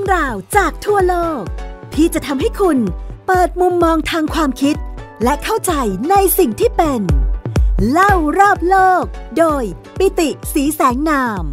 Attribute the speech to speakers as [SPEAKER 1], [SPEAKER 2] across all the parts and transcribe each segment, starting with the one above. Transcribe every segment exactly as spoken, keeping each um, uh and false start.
[SPEAKER 1] รื่องราวจากทั่วโลกที่จะทำให้คุณเปิดมุมมองทางความคิดและเข้าใจในสิ่งที่เป็นเล่ารอบโลกโดยปิติ ศรีแสงนาม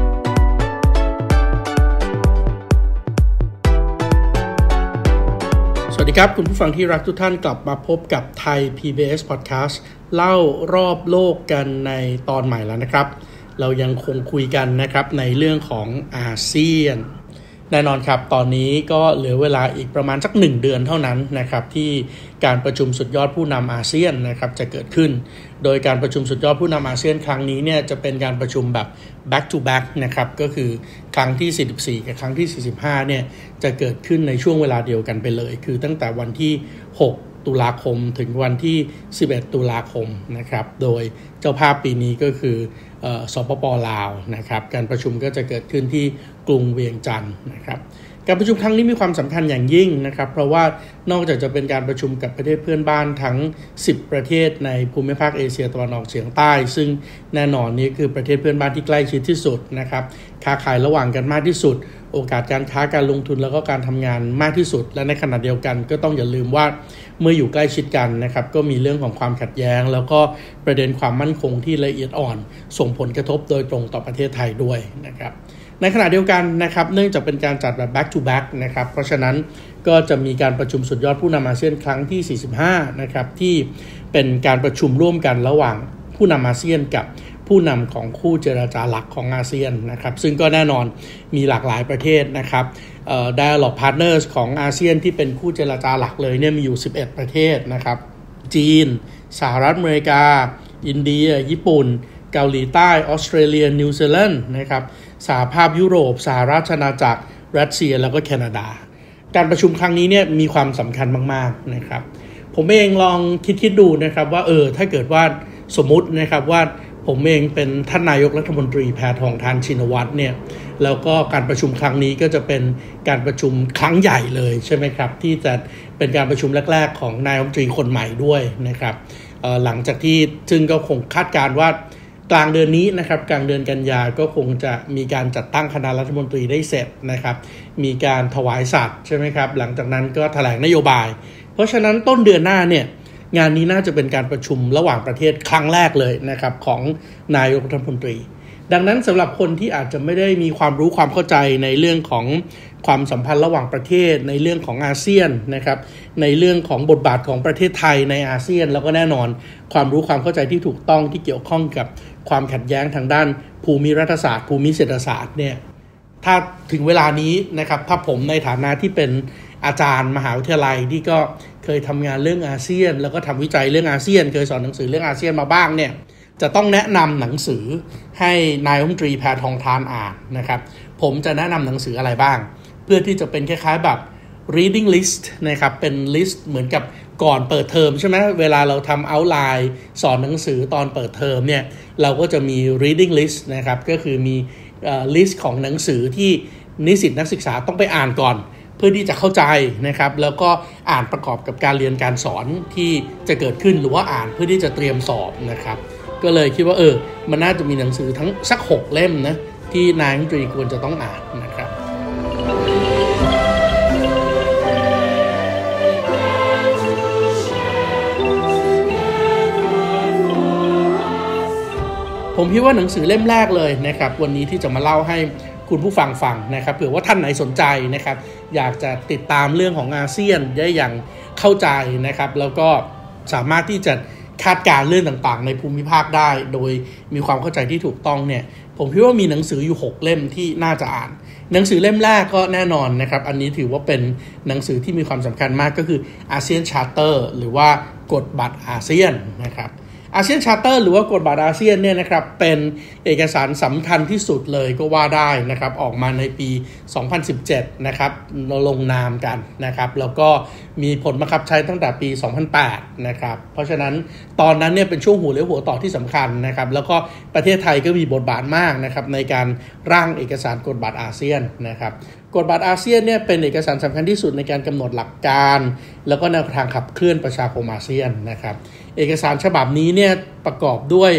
[SPEAKER 2] สวัสดีครับคุณผู้ฟังที่รักทุกท่านกลับมาพบกับไทย พี บี เอส Podcast เล่ารอบโลกกันในตอนใหม่แล้วนะครับเรายังคงคุยกันนะครับในเรื่องของอาเซียนแน่นอนครับตอนนี้ก็เหลือเวลาอีกประมาณสักหนึ่งเดือนเท่านั้นนะครับที่การประชุมสุดยอดผู้นำอาเซียนนะครับจะเกิดขึ้นโดยการประชุมสุดยอดผู้นำอาเซียนครั้งนี้เนี่ยจะเป็นการประชุมแบบ back to back นะครับก็คือครั้งที่สี่สิบสี่กับครั้งที่สี่สิบห้าเนี่ยจะเกิดขึ้นในช่วงเวลาเดียวกันไปเลยคือตั้งแต่วันที่หกตุลาคมถึงวันที่สิบเอ็ดตุลาคมนะครับโดยเจ้าภาพปีนี้ก็คือสปป.ลาวนะครับการประชุมก็จะเกิดขึ้นที่กรุงเวียงจันทร์นะครับการประชุมครั้งนี้มีความสำคัญอย่างยิ่งนะครับเพราะว่านอกจากจะเป็นการประชุมกับประเทศเพื่อนบ้านทั้งสิบประเทศในภูมิภาคเอเชียตะวันออกเฉียงใต้ซึ่งแน่นอนนี้คือประเทศเพื่อนบ้านที่ใกล้ชิดที่สุดนะครับค้าขายระหว่างกันมากที่สุดโอกาสการค้าการลงทุนแล้วก็การทำงานมากที่สุดและในขณะเดียวกันก็ต้องอย่าลืมว่าเมื่ออยู่ใกล้ชิดกันนะครับก็มีเรื่องของความขัดแย้งแล้วก็ประเด็นความมั่นคงที่ละเอียดอ่อนส่งผลกระทบโดยตรงต่อประเทศไทยด้วยนะครับในขณะเดียวกันนะครับเนื่องจากเป็นการจัดแบบ back to back นะครับเพราะฉะนั้นก็จะมีการประชุมสุดยอดผู้นำอาเซียนครั้งที่สี่สิบห้านะครับที่เป็นการประชุมร่วมกันระหว่างผู้นำอาเซียนกับผู้นำของคู่เจรจาหลักของอาเซียนนะครับซึ่งก็แน่นอนมีหลากหลายประเทศนะครับเอ่อ Dialogue Partners ของอาเซียนที่เป็นคู่เจรจาหลักเลยเนี่ยมีอยู่สิบเอ็ดประเทศนะครับจีนสหรัฐอเมริกาอินเดียญี่ปุ่นเกาหลีใต้ออสเตรเลียนิวซีแลนด์นะครับสหภาพยุโรปสหราชอาณาจักรรัสเซียแล้วก็แคนาดาการประชุมครั้งนี้เนี่ยมีความสำคัญมากๆนะครับผมเองลองคิดๆดูนะครับว่าเออถ้าเกิดว่าสมมุตินะครับว่าผมเองเป็นท่านนายกรัฐมนตรีแพทองธารชินวัตรเนี่ยแล้วก็การประชุมครั้งนี้ก็จะเป็นการประชุมครั้งใหญ่เลยใช่ไหมครับที่จะเป็นการประชุมแรกๆของนายกรัฐมนตรีคนใหม่ด้วยนะครับหลังจากที่ซึ่งก็คงคาดการณ์ว่ากลางเดือนนี้นะครับกลางเดือนกันยาก็คงจะมีการจัดตั้งคณะรัฐมนตรีได้เสร็จนะครับมีการถวายสัตย์ใช่ไหมครับหลังจากนั้นก็แถลงนโยบายเพราะฉะนั้นต้นเดือนหน้าเนี่ยงานนี้น่าจะเป็นการประชุมระหว่างประเทศครั้งแรกเลยนะครับของนายกรัฐมนตรีดังนั้นสำหรับคนที่อาจจะไม่ได้มีความรู้ความเข้าใจในเรื่องของความสัมพันธ์ระหว่างประเทศในเรื่องของอาเซียนนะครับในเรื่องของบทบาทของประเทศไทยในอาเซียนแล้วก็แน่นอนความรู้ความเข้าใจที่ถูกต้องที่เกี่ยวข้องกับความขัดแย้งทางด้านภูมิรัฐศาสตร์ภูมิเศรษฐศาสตร์เนี่ยถ้าถึงเวลานี้นะครับถ้าผมในฐานะที่เป็นอาจารย์มหาวิทยาลัยที่ก็เคยทำงานเรื่องอาเซียนแล้วก็ทำวิจัยเรื่องอาเซียนเคยสอนหนังสือเรื่องอาเซียนมาบ้างเนี่ยจะต้องแนะนำหนังสือให้นายกรัฐมนตรีแพทองธารอ่านนะครับผมจะแนะนำหนังสืออะไรบ้างเพื่อที่จะเป็นคล้ายๆแบบ reading list นะครับเป็น list เหมือนกับก่อนเปิดเทอมใช่ไหมเวลาเราทำ outline สอนหนังสือตอนเปิดเทอมเนี่ยเราก็จะมี reading list นะครับก็คือมี list ของหนังสือที่นิสิตนักศึกษาต้องไปอ่านก่อนเพื่อที่จะเข้าใจนะครับแล้วก็อ่านประกอบกับการเรียนการสอนที่จะเกิดขึ้นหรือว่าอ่านเพื่อที่จะเตรียมสอบนะครับก็เลยคิดว่าเออมันน่าจะมีหนังสือทั้งสักหกเล่มนะที่นายกรัฐมนตรีควรจะต้องอ่านนะครับผมคิดว่าหนังสือเล่มแรกเลยนะครับวันนี้ที่จะมาเล่าให้คุณผู้ฟังฟังนะครับเผื่อว่าท่านไหนสนใจนะครับอยากจะติดตามเรื่องของอาเซียนได้อย่างเข้าใจนะครับแล้วก็สามารถที่จะคาดการณ์เรื่องต่างๆในภูมิภาคได้โดยมีความเข้าใจที่ถูกต้องเนี่ยผมคิดว่ามีหนังสืออยู่หกเล่มที่น่าจะอ่านหนังสือเล่มแรกก็แน่นอนนะครับอันนี้ถือว่าเป็นหนังสือที่มีความสำคัญมากก็คืออาเซียนชาร์เตอร์หรือว่ากฎบัตรอาเซียนนะครับอาเซียนชาร์เตอร์หรือว่ากฎบัตรอาเซียนเนี่ยนะครับเป็นเอกสารสำคัญที่สุดเลยก็ว่าได้นะครับออกมาในปีสองพันสิบเจ็ดนะครับลงนามกันนะครับแล้วก็มีผลบังคับใช้ตั้งแต่ปีสองพันแปดนะครับเพราะฉะนั้นตอนนั้นเนี่ยเป็นช่วงหัวเลี้ยวหัวต่อที่สำคัญนะครับแล้วก็ประเทศไทยก็มีบทบาทมากนะครับในการร่างเอกสารกฎบัตรอาเซียนนะครับกฎบัตรอาเซียนเนี่ยเป็นเอกสารสำคัญที่สุดในการกำหนดหลักการแล้วก็แนวทางขับเคลื่อนประชาคมอาเซียนนะครับเอกสารฉบับนี้เนี่ยประกอบด้วย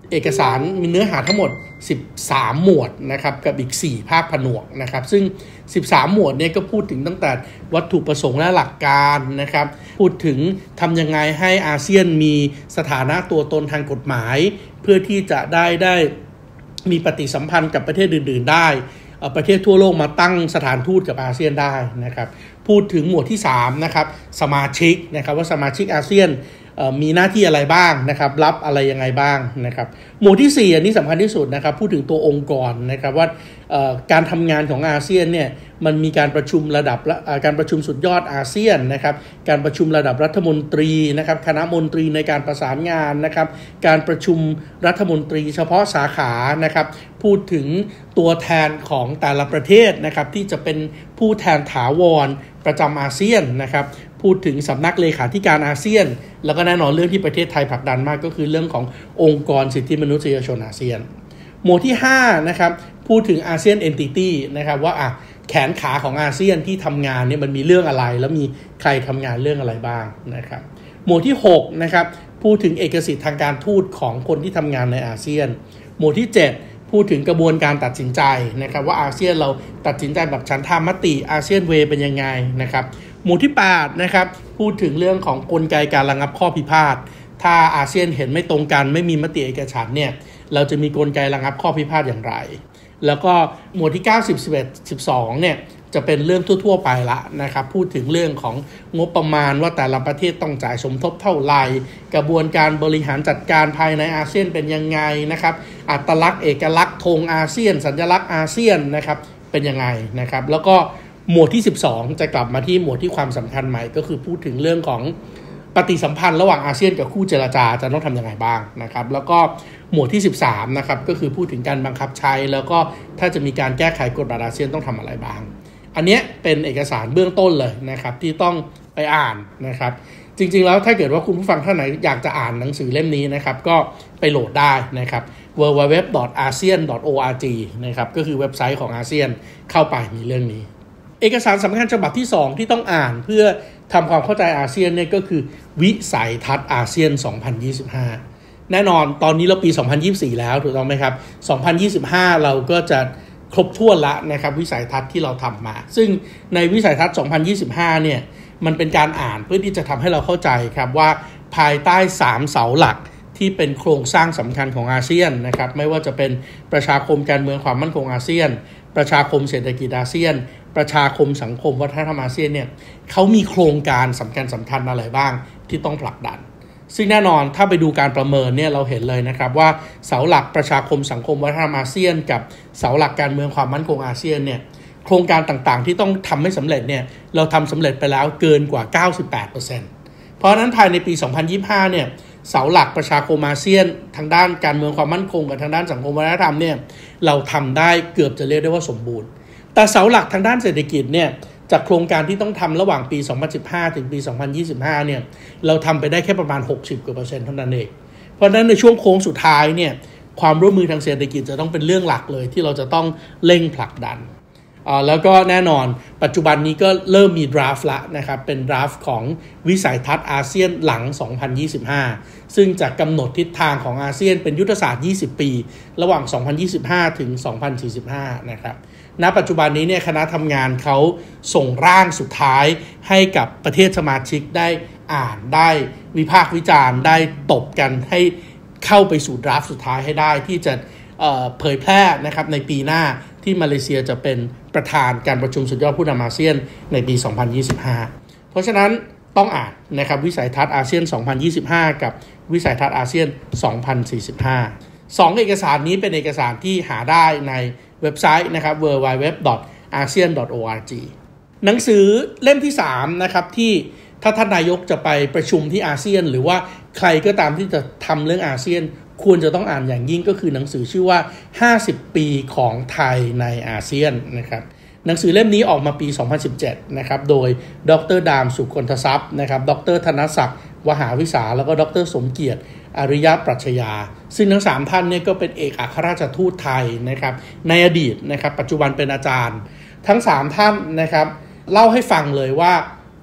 [SPEAKER 2] เอกสารมีเนื้อหาทั้งหมดสิบสามหมวดนะครับกับอีกสี่ภาคผนวกนะครับซึ่งสิบสามหมวดเนี่ยก็พูดถึงตั้งแต่วัตถุประสงค์และหลักการนะครับพูดถึงทำยังไงให้อาเซียนมีสถานะตัวตนทางกฎหมายเพื่อที่จะได้ได้มีปฏิสัมพันธ์กับประเทศอื่นๆได้ประเทศทั่วโลกมาตั้งสถานทูตกับอาเซียนได้นะครับพูดถึงหมวดที่สามนะครับสมาชิกนะครับว่าสมาชิกอาเซียนมีหน้าที่อะไรบ้างนะครับรับอะไรยังไงบ้างนะครับหมวดที่สี่อันนี้สำคัญที่สุดนะครับพูดถึงตัวองค์กรนะครับว่าการทำงานของอาเซียนเนี่ยมันมีการประชุมระดับการประชุมสุดยอดอาเซียนนะครับการประชุมระดับรัฐมนตรีนะครับคณะมนตรีในการประสานงานนะครับการประชุมรัฐมนตรีเฉพาะสาขานะครับพูดถึงตัวแทนของแต่ละประเทศนะครับที่จะเป็นผู้แทนถาวรประจำอาเซียนนะครับพูดถึงสำนักเลขาธิการอาเซียนแล้วก็แน่นอนเรื่องที่ประเทศไทยผลักดันมากก็คือเรื่องขององค์กรสิทธิมนุษยชนอาเซียนหมวดที่ห้านะครับพูดถึงอาเซียนเอนติตี้นะครับว่าอ่ะแขนขาของอาเซียนที่ทำงานเนี่ยมันมีเรื่องอะไรแล้วมีใครทำงานเรื่องอะไรบ้างนะครับหมวดที่หกนะครับพูดถึงเอกสิทธิ์ทางการทูตของคนที่ทำงานในอาเซียนหมวดที่เจ็ดพูดถึงกระบวนการตัดสินใจนะครับว่าอาเซียนเราตัดสินใจแบบฉันทามติอาเซียนเวย์เป็นยังไงนะครับหมวดที่แปดนะครับพูดถึงเรื่องของกลไกการระงับข้อพิพาทถ้าอาเซียนเห็นไม่ตรงกันไม่มีมติเอกฉันท์เนี่ยเราจะมีกลไกระงับข้อพิพาทอย่างไรแล้วก็หมวดที่เก้า สิบ สิบเอ็ด สิบสองเนี่ยจะเป็นเรื่องทั่วๆไปละนะครับพูดถึงเรื่องของงบประมาณว่าแต่ละประเทศต้องจ่ายสมทบเท่าไหร่กระบวนการบริหารจัดการภายในอาเซียนเป็นยังไงนะครับอัตลักษณ์เอกลักษณ์ธงอาเซียนสัญลักษณ์อาเซียนนะครับเป็นยังไงนะครับแล้วก็หมวดที่สิบสองจะกลับมาที่หมวดที่ความสำคัญใหม่ก็คือพูดถึงเรื่องของปฏิสัมพันธ์ระหว่างอาเซียนกับคู่เจรจาจะต้องทำยังไงบ้างนะครับแล้วก็หมวดที่สิบสามนะครับก็คือพูดถึงการบังคับใช้แล้วก็ถ้าจะมีการแก้ไขกฎบัตรอาเซียนต้องทำอะไรบ้างอันนี้เป็นเอกสารเบื้องต้นเลยนะครับที่ต้องไปอ่านนะครับจริงๆแล้วถ้าเกิดว่าคุณผู้ฟังท่านไหนอยากจะอ่านหนังสือเล่มนี้นะครับก็ไปโหลดได้นะครับ ดับเบิลยู ดับเบิลยู ดับเบิลยู ดอท อาเซียน ดอท โอ อาร์ จี นะครับก็คือเว็บไซต์ของอาเซียนเข้าไปมีเรื่องนี้เอกสารสำคัญฉบับที่สองที่ต้องอ่านเพื่อทำความเข้าใจอาเซียนเนี่ยก็คือวิสัยทัศน์อาเซียนสองพันยี่สิบห้าแน่นอนตอนนี้เราปีสองพันยี่สิบสี่แล้วถูกต้องไหมครับสองพันยี่สิบห้าเราก็จะครบถ้วนละนะครับวิสัยทัศน์ที่เราทำมาซึ่งในวิสัยทัศน์สองพันยี่สิบห้าเนี่ยมันเป็นการอ่านเพื่อที่จะทำให้เราเข้าใจครับว่าภายใต้สามเสาหลักที่เป็นโครงสร้างสำคัญของอาเซียนนะครับไม่ว่าจะเป็นประชาคมการเมืองความมั่นคงอาเซียนประชาคมเศรษฐกิจอาเซียนประชาคมสังคมวัฒนธรรมอาเซียนเนี่ยเขามีโครงการสำคัญสำคัญอะไรบ้างที่ต้องผลักดันซึ่งแน่นอนถ้าไปดูการประเมินเนี่ยเราเห็นเลยนะครับว่าเสาหลักประชาคมสังคมวัฒนธรรมอาเซียนกับเสาหลักการเมืองความมั่นคงอาเซียนเนี่ยโครงการต่างๆที่ต้องทำให้สำเร็จเนี่ยเราทำสำเร็จไปแล้วเกินกว่า เก้าสิบแปดเปอร์เซ็นต์ เพราะฉะนั้นภายในปีสองพันยี่สิบห้าเนี่ยเสาหลักประชาคมอาเซียนทางด้านการเมืองความมั่นคงกับทางด้านสังคมวัฒนธรรมเนี่ยเราทำได้เกือบจะเรียกได้ว่าสมบูรณ์แต่เสาหลักทางด้านเศรษฐกิจเนี่ยจากโครงการที่ต้องทำระหว่างปีสองพันสิบห้าถึงปีสองพันยี่สิบห้าเนี่ยเราทำไปได้แค่ประมาณหกสิบกว่าเปอร์เซ็นต์เท่านั้นเองเพราะฉะนั้นในช่วงโค้งสุดท้ายเนี่ยความร่วมมือทางเศรษฐกิจจะต้องเป็นเรื่องหลักเลยที่เราจะต้องเร่งผลักดันอ่าแล้วก็แน่นอนปัจจุบันนี้ก็เริ่มมีดราฟต์ละนะครับเป็นดราฟต์ของวิสัยทัศน์อาเซียนหลังสองพันยี่สิบห้าซึ่งจะกำหนดทิศทางของอาเซียนเป็นยุทธศาสตร์ยี่สิบปีระหว่างสองพันยี่สิบห้าถึงสองพันสี่สิบห้านะครับณปัจจุบันนี้เนี่ยคณะทำงานเขาส่งร่างสุดท้ายให้กับประเทศสมาชิกได้อ่านได้วิพากษ์วิจารณ์ได้ตบกันให้เข้าไปสู่ดราฟต์สุดท้ายให้ได้ที่จะเอ่อเผยแพร่นะครับในปีหน้าที่มาเลเซียจะเป็นประธานการประชุมสุดยอดผู้นำอาเซียนในปีสองพันยี่สิบห้าเพราะฉะนั้นต้องอ่านนะครับวิสัยทัศน์อาเซียนสองพันยี่สิบห้ากับวิสัยทัศน์อาเซียนสองพันสี่สิบห้าสองเอกสารนี้เป็นเอกสารที่หาได้ในเว็บไซต์นะครับ ดับเบิลยู ดับเบิลยู ดับเบิลยู ดอท อาเซียน ดอท โอ อาร์ จี หนังสือเล่มที่สามนะครับที่ถ้าท่านนายกจะไปประชุมที่อาเซียนหรือว่าใครก็ตามที่จะทำเรื่องอาเซียนควรจะต้องอ่านอย่างยิ่งก็คือหนังสือชื่อว่าห้าสิบปีของไทยในอาเซียนนะครับหนังสือเล่มนี้ออกมาปีสองพันสิบเจ็ดนะครับโดยดร.ดามสุคนททรัพย์นะครับดร.ธนศักดิ์วหาวิสาแล้วก็ดร.สมเกียรติอริยปรัชญาซึ่งทั้งสามท่านเนี่ยก็เป็นเอกอัครราชทูตไทยนะครับในอดีตนะครับปัจจุบันเป็นอาจารย์ทั้งสามท่านนะครับเล่าให้ฟังเลยว่า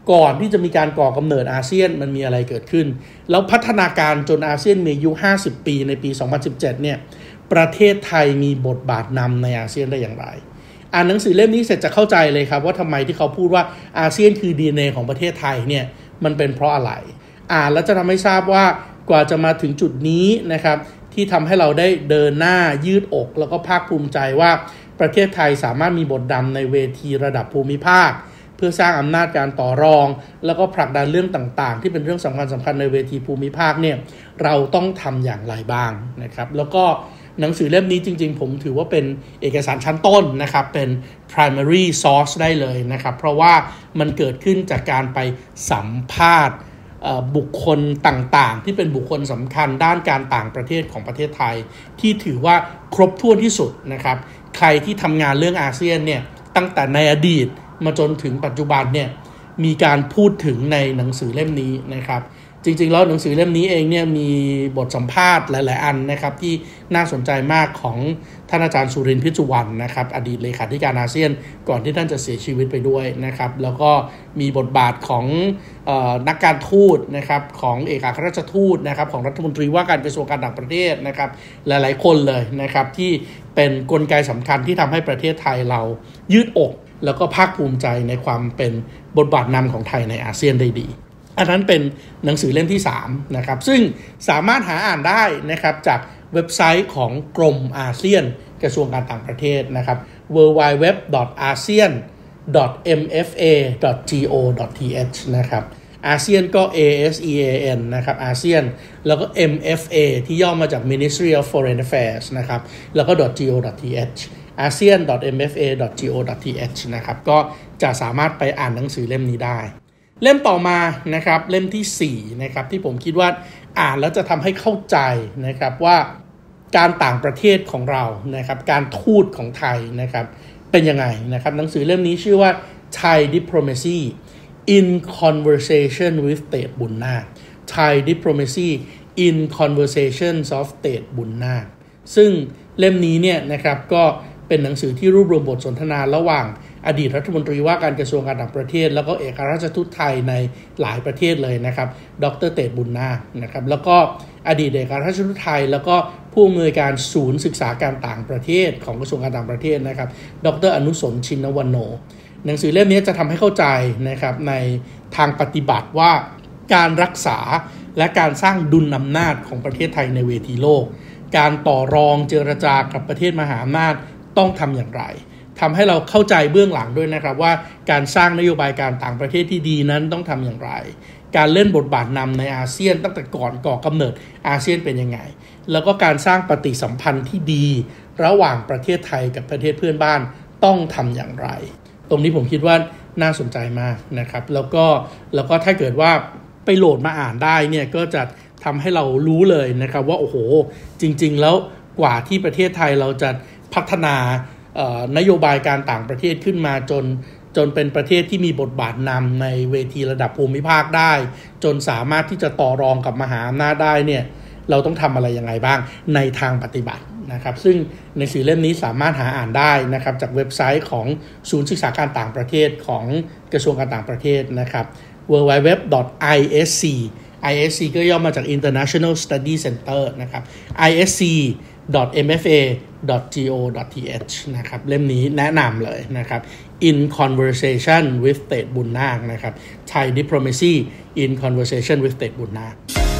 [SPEAKER 2] ก่อนที่จะมีการก่อกำเนิดอาเซียนมันมีอะไรเกิดขึ้นแล้วพัฒนาการจนอาเซียนมีอายุห้าสิบปีในปีสองพันสิบเจ็ดเนี่ยประเทศไทยมีบทบาทนำในอาเซียนได้อย่างไรอ่านหนังสือเล่มนี้เสร็จจะเข้าใจเลยครับว่าทำไมที่เขาพูดว่าอาเซียนคือ ดี เอ็น เอ ของประเทศไทยเนี่ยมันเป็นเพราะอะไรอ่านแล้วจะทำให้ทราบว่ากว่าจะมาถึงจุดนี้นะครับที่ทำให้เราได้เดินหน้ายืดอกแล้วก็ภาคภูมิใจว่าประเทศไทยสามารถมีบทดำในเวทีระดับภูมิภาคเพื่อสร้างอำนาจการต่อรองแล้วก็ผลักดันเรื่องต่างๆที่เป็นเรื่องสำคัญสำคัญในเวทีภูมิภาคเนี่ยเราต้องทำอย่างไรบ้างนะครับแล้วก็หนังสือเล่มนี้จริงๆผมถือว่าเป็นเอกสารชั้นต้นนะครับเป็น primary source ได้เลยนะครับเพราะว่ามันเกิดขึ้นจากการไปสัมภาษณ์บุคคลต่างๆที่เป็นบุคคลสำคัญด้านการต่างประเทศของประเทศไทยที่ถือว่าครบถ้วนที่สุดนะครับใครที่ทำงานเรื่องอาเซียนเนี่ยตั้งแต่ในอดีตมาจนถึงปัจจุบันเนี่ยมีการพูดถึงในหนังสือเล่มนี้นะครับจริงๆแล้วหนังสือเล่มนี้เองเนี่ยมีบทสัมภาษณ์หลายๆอันนะครับที่น่าสนใจมากของท่านอาจารย์สุรินทร์พิจุวรรณนะครับอดีตเลขาธิการอาเซียนก่อนที่ท่านจะเสียชีวิตไปด้วยนะครับแล้วก็มีบทบาทของเอ่อนักการทูตนะครับของเอกอัครราชทูตนะครับของรัฐมนตรีว่าการกระทรวงการต่างประเทศนะครับหลายๆคนเลยนะครับที่เป็นกลไกสำคัญที่ทำให้ประเทศไทยเรายืดอกแล้วก็ภาคภูมิใจในความเป็นบทบาทนำของไทยในอาเซียนได้ดีอันนั้นเป็นหนังสือเล่มที่สามนะครับซึ่งสามารถหาอ่านได้นะครับจากเว็บไซต์ของกรมอาเซียนกระทรวงการต่างประเทศนะครับ ดับเบิลยู ดับเบิลยู ดับเบิลยู ดอท อาเซียน ดอท เอ็ม เอฟ เอ ดอท จี โอ ดอท ที เอช นะครับอาเซียนก็ เอ เอส อี เอ เอ็น นะครับอาเซียนแล้วก็ เอ็ม เอฟ เอ ที่ย่อมาจาก Ministry of Foreign Affairs นะครับแล้วก็ .go.th อาเซียน ดอท เอ็ม เอฟ เอ ดอท จี โอ ดอท ที เอช นะครับก็จะสามารถไปอ่านหนังสือเล่มนี้ได้เล่มต่อมานะครับเล่มที่สี่นะครับที่ผมคิดว่าอ่านแล้วจะทำให้เข้าใจนะครับว่าการต่างประเทศของเรานะครับการทูตของไทยนะครับเป็นยังไงนะครับหนังสือเล่มนี้ชื่อว่า Thai Diplomacy in Conversation with เตดบุญนาค Thai Diplomacy in Conversations of เตดบุญนาคซึ่งเล่มนี้เนี่ยนะครับก็เป็นหนังสือที่รวบรวมบทสนทนาระหว่างอดีตรัฐมนตรีว่าการกระทรวงการต่างประเทศแล้วก็เอกอัครราชทูตไทยในหลายประเทศเลยนะครับดร.เตดบุญนาคนะครับแล้วก็อดีตเอกอัครราชทูตไทยแล้วก็ผู้อำนวยการศูนย์ศึกษาการต่างประเทศของกระทรวงการต่างประเทศนะครับดร.อนุสรณ์ชินวรรณโนหนังสือเล่มนี้จะทำให้เข้าใจนะครับในทางปฏิบัติว่าการรักษาและการสร้างดุลอำนาจของประเทศไทยในเวทีโลกการต่อรองเจรจากับประเทศมหาอำนาจต้องทำอย่างไรทำให้เราเข้าใจเบื้องหลังด้วยนะครับว่าการสร้างนโยบายการต่างประเทศที่ดีนั้นต้องทำอย่างไรการเล่นบทบาทนำในอาเซียนตั้งแต่ก่อนก่อกำเนิดอาเซียนเป็นยังไงแล้วก็การสร้างปฏิสัมพันธ์ที่ดีระหว่างประเทศไทยกับประเทศเพื่อนบ้านต้องทำอย่างไรตรงนี้ผมคิดว่าน่าสนใจมากนะครับแล้วก็แล้วก็ถ้าเกิดว่าไปโหลดมาอ่านได้เนี่ยก็จะทำให้เรารู้เลยนะครับว่าโอ้โหจริงๆแล้วกว่าที่ประเทศไทยเราจะพัฒนานโยบายการต่างประเทศขึ้นมาจนจนเป็นประเทศที่มีบทบาทนำในเวทีระดับภูมิภาคได้จนสามารถที่จะต่อรองกับมหาอำนาจได้เนี่ยเราต้องทำอะไรยังไงบ้างในทางปฏิบัตินะครับซึ่งในหนังสือเล่มนี้สามารถหาอ่านได้นะครับจากเว็บไซต์ของศูนย์ศึกษาการต่างประเทศของกระทรวงการต่างประเทศนะครับ ดับเบิลยู ดับเบิลยู ดับเบิลยู ดอท ไอ เอส ซี ไอ เอส ซี ก็ย่อมาจาก International Study Center นะครับ ไอ เอส ซี ดอท เอ็ม เอฟ เอ ดอท จี โอ ดอท ที เอช นะครับเล่มนี้แนะนำเลยนะครับ In Conversation with เตดบุญนาคนะครับ Thai Diplomacy in Conversation with เตดบุญนาค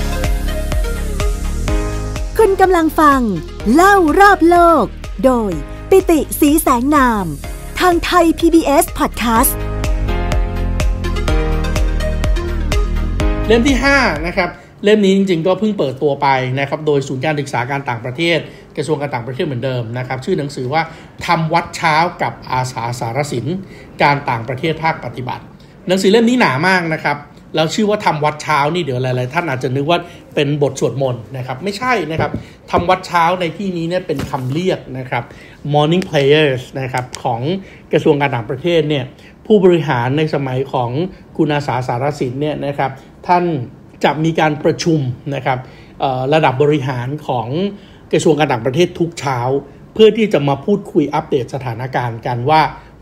[SPEAKER 1] คุณกำลังฟังเล่ารอบโลกโดยปิติศรีแสงนามทางไทย พี บี เอส Podcast
[SPEAKER 2] เล่มที่ห้านะครับเล่มนี้จริงๆก็เพิ่งเปิดตัวไปนะครับโดยศูนย์การศึกษาการต่างประเทศกระทรวงการต่างประเทศเหมือนเดิมนะครับชื่อหนังสือว่าทำวัดเช้ากับอาสาสารสินการต่างประเทศภาคปฏิบัติหนังสือเล่มนี้หนามากนะครับแล้วชื่อว่าทำวัดเช้านี่เดี๋ยวหลายๆท่านอาจจะนึกว่าเป็นบทสวดมนต์นะครับไม่ใช่นะครับทำวัดเช้าในที่นี้เนี่ยเป็นคำเรียกนะครับ morning prayers นะครับของกระทรวงการต่างประเทศเนี่ยผู้บริหารในสมัยของคุณอาสาสารสินเนี่ยนะครับท่านจะมีการประชุมนะครับระดับบริหารของกระทรวงการต่างประเทศทุกเช้าเพื่อที่จะมาพูดคุยอัปเดตสถานการณ์กันว่า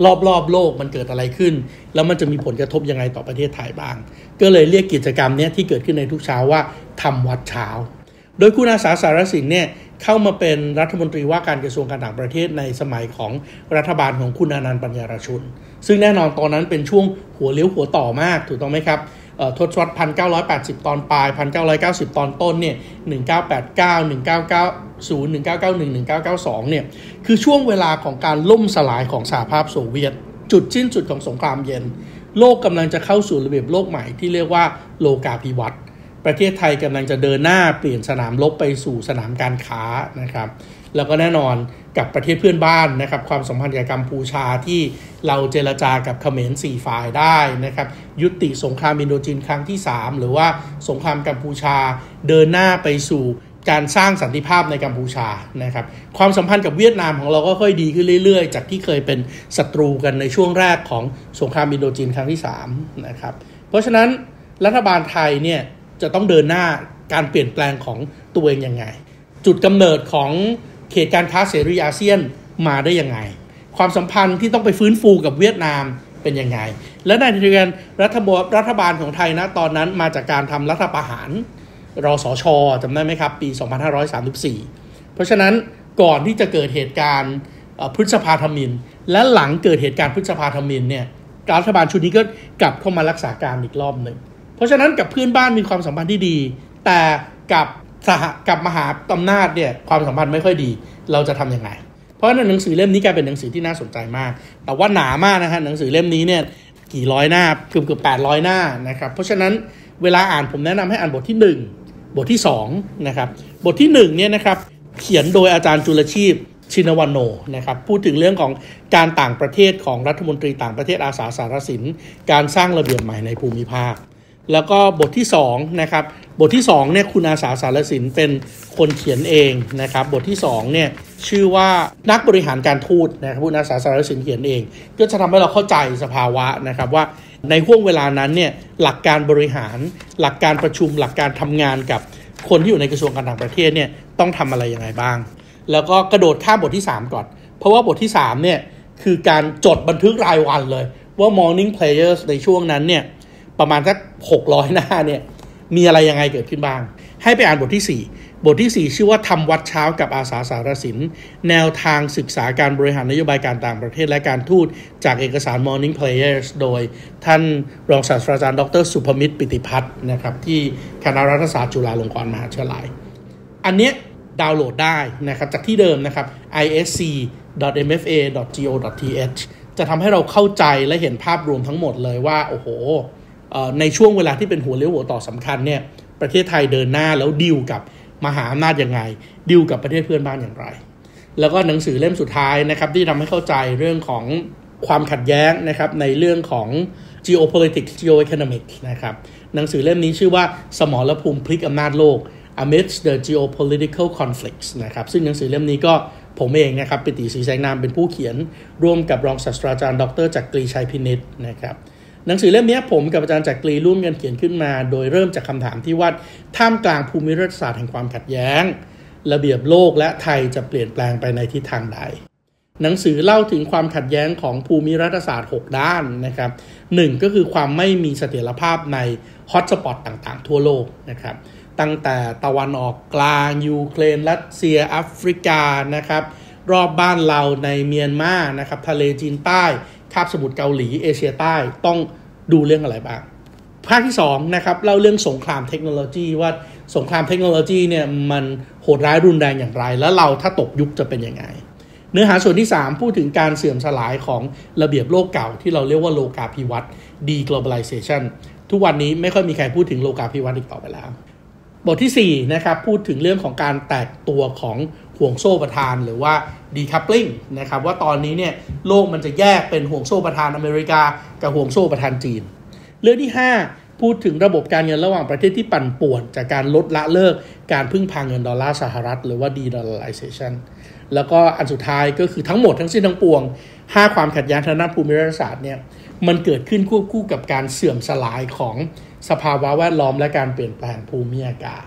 [SPEAKER 2] รอบๆโลกมันเกิดอะไรขึ้นแล้วมันจะมีผลกระทบยังไงต่อประเทศไทยบ้างก็เลยเรียกกิจกรรมนี้ที่เกิดขึ้นในทุกเช้าว่าทำวัดเช้าโดยคุณอาสาสารสินเนี่ยเข้ามาเป็นรัฐมนตรีว่าการกระทรวงการต่างประเทศในสมัยของรัฐบาลของคุณอนันต์ปัญญารชุนซึ่งแน่นอนตอนนั้นเป็นช่วงหัวเลี้ยวหัวต่อมากถูกต้องไหมครับทศวรรษหนึ่งพันเก้าร้อยแปดสิบตอนปลายหนึ่งพันเก้าร้อยเก้าสิบตอนต้นเนี่ยหนึ่งพันเก้าร้อยแปดสิบเก้า หนึ่งพันเก้าร้อยเก้าสิบ หนึ่งพันเก้าร้อยเก้าสิบเอ็ด หนึ่งพันเก้าร้อยเก้าสิบสองเนี่ยคือช่วงเวลาของการล่มสลายของสหภาพโซเวียตจุดสิ้นสุดของสงครามเย็นโลกกำลังจะเข้าสู่ระเบียบโลกใหม่ที่เรียกว่าโลกาภิวัตน์ประเทศไทยกำลังจะเดินหน้าเปลี่ยนสนามรบไปสู่สนามการค้านะครับแล้วก็แน่นอนกับประเทศเพื่อนบ้านนะครับความสัมพันธ์กับกัมพูชาที่เราเจรจากับเขมรสี่ฝ่ายได้นะครับยุติสงครามอินโดจีนครั้งที่สามหรือว่าสงครามกัมพูชาเดินหน้าไปสู่การสร้างสันติภาพในกัมพูชานะครับความสัมพันธ์กับเวียดนามของเราก็ค่อยดีขึ้นเรื่อยๆจากที่เคยเป็นศัตรูกันในช่วงแรกของสงครามอินโดจีนครั้งที่สามนะครับเพราะฉะนั้นรัฐบาลไทยเนี่ยจะต้องเดินหน้าการเปลี่ยนแปลงของตัวเองยังไงจุดกำเนิดของเขตการค้าเสรีอาเซียนมาได้ยังไงความสัมพันธ์ที่ต้องไปฟื้นฟูกับเวียดนามเป็นยังไงและในทางรัฐบาลรัฐบาลของไทยนะตอนนั้นมาจากการทำรัฐประหารรสช.จำได้ไหมครับปีสองพันห้าร้อยสามสิบสี่เพราะฉะนั้นก่อนที่จะเกิดเหตุการณ์พฤษภาธมิฬและหลังเกิดเหตุการณ์พฤษภาธมิฬเนี่ยรัฐบาลชุดนี้ก็กลับเข้ามารักษาการอีกรอบหนึ่งเพราะฉะนั้นกับเพื่อนบ้านมีความสัมพันธ์ที่ดีแต่กับสหกับมหาอำนาจเนี่ยความสัมพันธ์ไม่ค่อยดีเราจะทำยังไงเพราะฉะนั้นหนังสือเล่มนี้กลายเป็นหนังสือที่น่าสนใจมากแต่ว่าหนามากนะฮะหนังสือเล่มนี้เนี่ยกี่ร้อยหน้าเกือบเกือบแปดร้อยหน้านะครับเพราะฉะนั้นเวลาอ่านผมแนะนำให้อ่านบทที่หนึ่งบทที่สองนะครับบทที่หนึ่งเนี่ยนะครับเขียนโดยอาจารย์จุลชีพชินวรรณโนนะครับพูดถึงเรื่องของการต่างประเทศของรัฐมนตรีต่างประเทศอาสาสารสินการสร้างระเบียบใหม่ในภูมิภาคแล้วก็บทที่สองนะครับบทที่สองเนี่ยคุณอาสาสารสินเป็นคนเขียนเองนะครับบทที่สองเนี่ยชื่อว่านักบริหารการทูตนะครับคุณอาสาสารสินเขียนเองก็จะทำให้เราเข้าใจสภาวะนะครับว่าในห่วงเวลานั้นเนี่ยหลักการบริหารหลักการประชุมหลักการทำงานกับคนที่อยู่ในกระทรวงการต่างประเทศเนี่ยต้องทำอะไรยังไงบ้างแล้วก็กระโดดข้ามบทที่สามก่อนเพราะว่าบทที่สามเนี่ยคือการจดบันทึกรายวันเลยว่า Morning Players ในช่วงนั้นเนี่ยประมาณสักหกร้อยหน้าเนี่ยมีอะไรยังไงเกิดขึ้นบ้างให้ไปอ่านบทที่สี่บทที่สี่ชื่อว่าทำวัดเช้ากับอาสาสารสินแนวทางศึกษาการบริหารนโยบายการต่างประเทศและการทูตจากเอกสาร Morning Players โดยท่านรองศาสตราจารย์ดรสุภมิตรปิติพัฒน์นะครับที่คณะรัฐศาสตร์จุฬาลงกรณ์มหาวิทยาลัยอันเนี้ยดาวน์โหลดได้นะครับจากที่เดิมนะครับ ไอ เอส ซี ดอท เอ็ม เอฟ เอ ดอท จี โอ ดอท ที เอช จะทำให้เราเข้าใจและเห็นภาพรวมทั้งหมดเลยว่าโอ้โหในช่วงเวลาที่เป็นหัวเลี้ยวหัวต่อสำคัญเนี่ยประเทศไทยเดินหน้าแล้วดีลกับมหาอำนาจยังไงดีลกับประเทศเพื่อนบ้านอย่างไรแล้วก็หนังสือเล่มสุดท้ายนะครับที่ทำให้เข้าใจเรื่องของความขัดแย้งนะครับในเรื่องของ geopolitics geoeconomics นะครับหนังสือเล่มนี้ชื่อว่าสมรภูมิพลิกอำนาจโลก amidst the geopolitical conflicts นะครับซึ่งหนังสือเล่มนี้ก็ผมเองนะครับปิติศรีแสงนามเป็นผู้เขียนร่วมกับรองศาสตราจารย์ดรจักรีชัยพินิจนะครับหนังสือเล่มนี้ผมกับอาจารย์จักรีร่วมกันเขียนขึ้นมาโดยเริ่มจากคำถามที่ว่าท่ามกลางภูมิรัฐศาสตร์แห่งความขัดแย้งระเบียบโลกและไทยจะเปลี่ยนแปลงไปในทิศทางใดหนังสือเล่าถึงความขัดแย้งของภูมิรัฐศาสตร์หกด้านนะครับหนึ่งก็คือความไม่มีเสถียรภาพในฮอตสปอตต่างๆทั่วโลกนะครับตั้งแต่ตะวันออกกลางยูเครนรัสเซียแอฟริกานะครับรอบบ้านเราในเมียนมานะครับทะเลจีนใต้คาบสมุทรเกาหลีเอเชียใต้ต้องดูเรื่องอะไรบ้างภาคที่สองนะครับเล่าเรื่องสงครามเทคโนโลยีว่าสงครามเทคโนโลยีเนี่ยมันโหดร้ายรุนแรงอย่างไรแล้วเราถ้าตกยุคจะเป็นยังไงเนื้อหาส่วนที่สามพูดถึงการเสื่อมสลายของระเบียบโลกเก่าที่เราเรียกว่าโลกาภิวัตน์ deglobalization ทุกวันนี้ไม่ค่อยมีใครพูดถึงโลกาภิวัตน์อีกต่อไปแล้วบทที่สี่นะครับพูดถึงเรื่องของการแตกตัวของห่วงโซ่ประทานหรือว่า decoupling นะครับว่าตอนนี้เนี่ยโลกมันจะแยกเป็นห่วงโซ่ประทานอเมริกากับห่วงโซ่ประทานจีนเรื่องที่ห้าพูดถึงระบบการเงินระหว่างประเทศที่ปั่นป่วนจากการลดละเลิกการพึ่งพาเงินดอลลาร์สหรัฐหรือว่า de-dollarization แล้วก็อันสุดท้ายก็คือทั้งหมดทั้งสิ้นทั้งปวงห้าความขัดแย้งทางด้านภูมิรัฐศาสตร์เนี่ยมันเกิดขึ้นควบคู่กับการเสื่อมสลายของสภาวะแวดล้อมและการเปลี่ยนแปลงภูมิอากาศ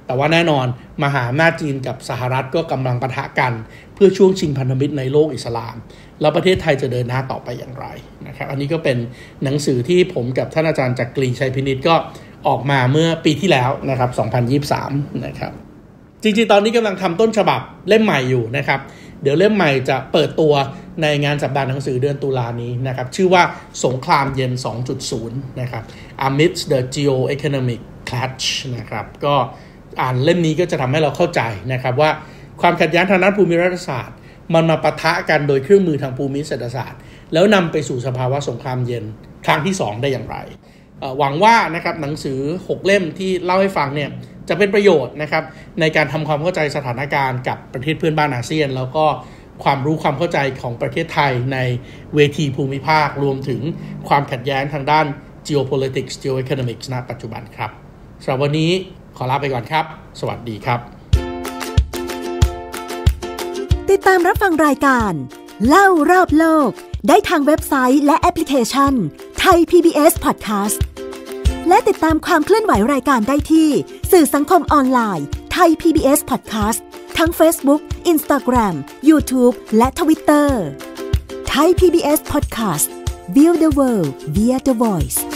[SPEAKER 2] แต่ว่าแน่นอนมหาอำนาจจีนกับสหรัฐก็กำลังปะทะกันเพื่อช่วงชิงพันธมิตรในโลกอิสลามแล้วประเทศไทยจะเดินหน้าต่อไปอย่างไรนะครับอันนี้ก็เป็นหนังสือที่ผมกับท่านอาจารย์จักรีชัยพินิจก็ออกมาเมื่อปีที่แล้วนะครับสองพันยี่สิบสามนะครับจริงๆตอนนี้กำลังทำต้นฉบับเล่มใหม่อยู่นะครับเดี๋ยวเล่มใหม่จะเปิดตัวในงานสัปดาห์หนังสือเดือนตุลานี้นะครับชื่อว่าสงครามเย็น สองจุดศูนย์ นะครับ Amidst the Geo-Economic Clash นะครับก็อ่านเล่มนี้ก็จะทำให้เราเข้าใจนะครับว่าความขัดแย้งทางด้านภูมิรัฐศาสตร์มันมาปะทะกันโดยเครื่องมือทางภูมิเศรษฐศาสตร์แล้วนำไปสู่สภาวะสงครามเย็นครั้งที่สองได้อย่างไรหวังว่านะครับหนังสือหกเล่มที่เล่าให้ฟังเนี่ยจะเป็นประโยชน์นะครับในการทำความเข้าใจสถานการณ์กับประเทศเพื่อนบ้านอาเซียนแล้วก็ความรู้ความเข้าใจของประเทศไทยในเวทีภูมิภาครวมถึงความขัดแย้งทางด้าน geopolitics geoeconomics ณ ปัจจุบันครับสำหรับวันนี้ขอลาไปก่อนครับสวัสดีครับ
[SPEAKER 1] ติดตามรับฟังรายการเล่ารอบโลกได้ทางเว็บไซต์และแอปพลิเคชัน Thai พี บี เอส Podcast และติดตามความเคลื่อนไหวรายการได้ที่สื่อสังคมออนไลน์ Thai พี บี เอส Podcast ทั้ง Facebook, Instagram, YouTube และ Twitter Thai พี บี เอส Podcast View the world via the voice